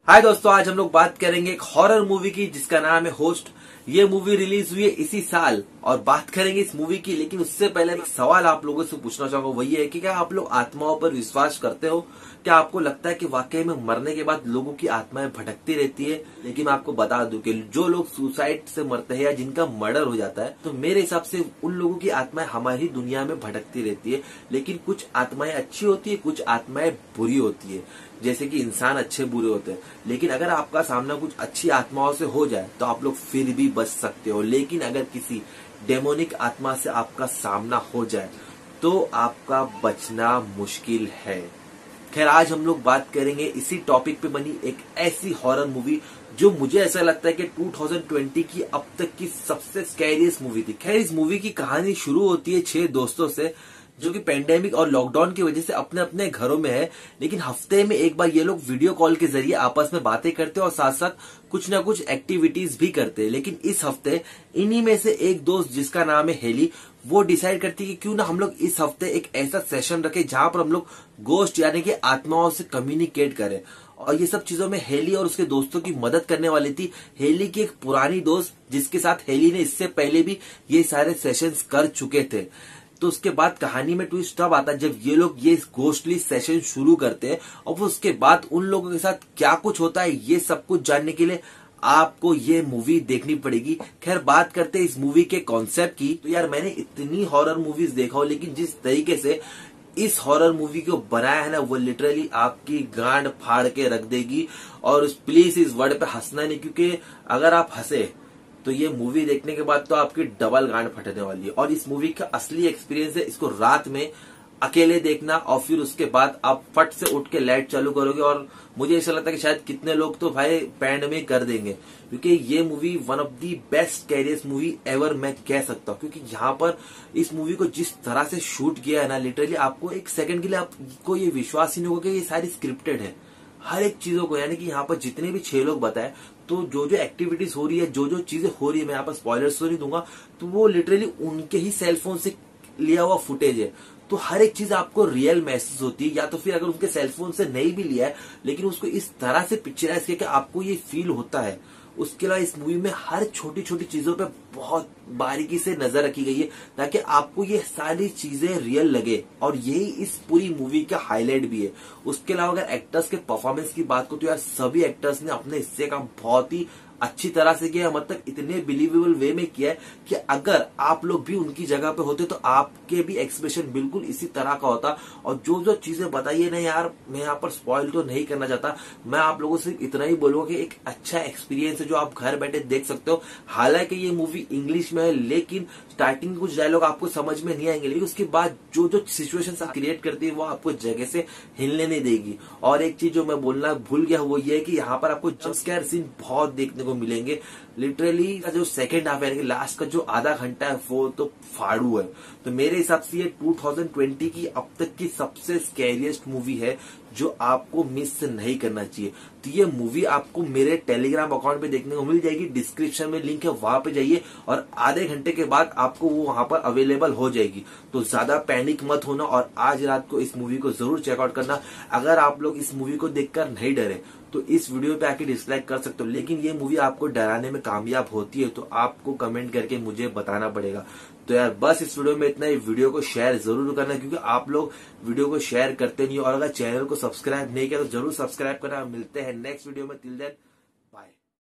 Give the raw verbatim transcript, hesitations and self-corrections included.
हाय दोस्तों, आज हम लोग बात करेंगे एक हॉरर मूवी की जिसका नाम है होस्ट। ये मूवी रिलीज हुई है इसी साल और बात करेंगे इस मूवी की। लेकिन उससे पहले एक सवाल आप लोगों से पूछना चाहूंगा, वही है कि क्या आप लोग आत्माओं पर विश्वास करते हो? क्या आपको लगता है कि वाकई में मरने के बाद लोगों की आत्माएं भटकती रहती है? लेकिन मैं आपको बता दूं कि जो लोग सुसाइड से मरते हैं या जिनका मर्डर हो जाता है, तो मेरे हिसाब से उन लोगों की आत्माएं हमारी दुनिया में भटकती रहती है। लेकिन कुछ आत्माएं अच्छी होती है, कुछ आत्माएं बुरी होती है। जैसे कि इंसान अच्छे बुरे होते हैं, लेकिन अगर आपका सामना कुछ अच्छी आत्माओं से हो जाए तो आप लोग फिर भी बच सकते हो। लेकिन अगर किसी डेमोनिक आत्मा से आपका सामना हो जाए तो आपका बचना मुश्किल है। खैर, आज हम लोग बात करेंगे इसी टॉपिक पे बनी एक ऐसी हॉरर मूवी जो मुझे ऐसा लगता है कि दो हज़ार बीस की अब तक की सबसे स्कैरियस्ट मूवी थी। खैर, इस मूवी की कहानी शुरू होती है छह दोस्तों से जो कि पेंडेमिक और लॉकडाउन की वजह से अपने अपने घरों में है, लेकिन हफ्ते में एक बार ये लोग वीडियो कॉल के जरिए आपस में बातें करते हैं और साथ साथ कुछ ना कुछ एक्टिविटीज भी करते हैं। लेकिन इस हफ्ते इन्हीं में से एक दोस्त जिसका नाम है हेली, वो डिसाइड करती है कि क्यों ना हम लोग इस हफ्ते एक ऐसा सेशन रखें जहां पर हम लोग गोस्ट यानी कि आत्माओं से कम्युनिकेट करें। और ये सब चीजों में हेली और उसके दोस्तों की मदद करने वाली थी हेली की एक पुरानी दोस्त, जिसके साथ हेली ने इससे पहले भी ये सारे सेशंस कर चुके थे। तो उसके बाद कहानी में ट्विस्ट तब आता है जब ये लोग ये गोस्टली सेशन शुरू करते हैं, और वो उसके बाद उन लोगों के साथ क्या कुछ होता है ये सब कुछ जानने के लिए आपको ये मूवी देखनी पड़ेगी। खैर, बात करते हैं इस मूवी के कॉन्सेप्ट की, तो यार मैंने इतनी हॉरर मूवीज देखा हो, लेकिन जिस तरीके से इस हॉरर मूवी को बनाया है ना, वो लिटरली आपकी गांड फाड़ के रख देगी। और प्लीज इस वर्ड पे हंसना नहीं, क्योंकि अगर आप हंसे तो ये मूवी देखने के बाद तो आपकी डबल गांड फटने वाली है। और इस मूवी का असली एक्सपीरियंस है इसको रात में अकेले देखना, और फिर उसके बाद आप फट से उठ के लाइट चालू करोगे। और मुझे ऐसा लगता है कि शायद कितने लोग तो भाई पैंड में कर देंगे, क्योंकि ये movie one of the best कैरियस मूवी एवर मैं कह सकता हूँ। क्योंकि यहाँ पर इस मूवी को जिस तरह से शूट किया है ना, लिटरली आपको एक सेकंड के लिए आपको ये विश्वास ही नहीं होगा कि ये सारी स्क्रिप्टेड है हर एक चीजों को। यानी कि यहाँ पर जितने भी छह लोग बताए, तो जो जो एक्टिविटीज हो रही है, जो जो चीजें हो रही है, मैं यहाँ पर स्पॉयलर्स तो नहीं दूंगा, तो वो लिटरली उनके ही सेलफोन से लिया हुआ फुटेज है। तो हर एक चीज आपको रियल महसूस होती है, या तो फिर अगर उनके सेलफोन से नहीं भी लिया है, लेकिन उसको इस तरह से पिक्चराइज किया कि आपको ये फील होता है। उसके अलावा इस मूवी में हर छोटी छोटी चीजों पे बहुत बारीकी से नजर रखी गई है ताकि आपको ये सारी चीजें रियल लगे, और यही इस पूरी मूवी का हाईलाइट भी है। उसके अलावा अगर एक्टर्स के परफॉर्मेंस की बात करो तो यार सभी एक्टर्स ने अपने हिस्से का बहुत ही अच्छी तरह से किया, मतलब इतने बिलीवेबल वे में किया है कि अगर आप लोग भी उनकी जगह पे होते तो आपके भी एक्सप्रेशन बिल्कुल इसी तरह का होता। और जो जो चीजें बताइए ना यार, मैं यहाँ पर स्पॉइल तो नहीं करना चाहता, मैं आप लोगों से इतना ही बोलूंगा कि एक अच्छा एक्सपीरियंस है जो आप घर बैठे देख सकते हो। हालांकि ये मूवी इंग्लिश में है, लेकिन स्टार्टिंग कुछ डायलॉग आपको समझ में नहीं आएंगे, लेकिन उसके बाद जो जो सिचुएशन क्रिएट करती है वो आपको जगह से हिलने नहीं देगी। और एक चीज जो मैं बोलना भूल गया वो ये है कि यहाँ पर आपको जंप स्केयर सीन बहुत देखने को मिलेंगे। लिटरली जो सेकंड हाफ है, लास्ट का जो आधा घंटा है, वो तो फाड़ू है। तो मेरे हिसाब से ये दो हज़ार बीस की अब तक की सबसे स्कैरियस्ट मूवी है जो आपको मिस नहीं करना चाहिए। तो ये मूवी आपको मेरे टेलीग्राम अकाउंट पे देखने को मिल जाएगी, डिस्क्रिप्शन में लिंक है, वहां पे जाइए और आधे घंटे के बाद आपको वो वहां पर अवेलेबल हो जाएगी। तो ज्यादा पैनिक मत होना और आज रात को इस मूवी को जरूर चेकआउट करना। अगर आप लोग इस मूवी को देखकर नहीं डरे तो इस वीडियो पे आके डिसलाइक कर सकते हो, लेकिन ये मूवी आपको डराने में कामयाब होती है तो आपको कमेंट करके मुझे बताना पड़ेगा। तो यार बस इस वीडियो में इतना ही। वीडियो को शेयर जरूर करना, क्योंकि आप लोग वीडियो को शेयर करते नहीं हो। और अगर चैनल को सब्सक्राइब नहीं किया तो जरूर सब्सक्राइब करना। मिलते हैं नेक्स्ट वीडियो में, टिल देन बाय।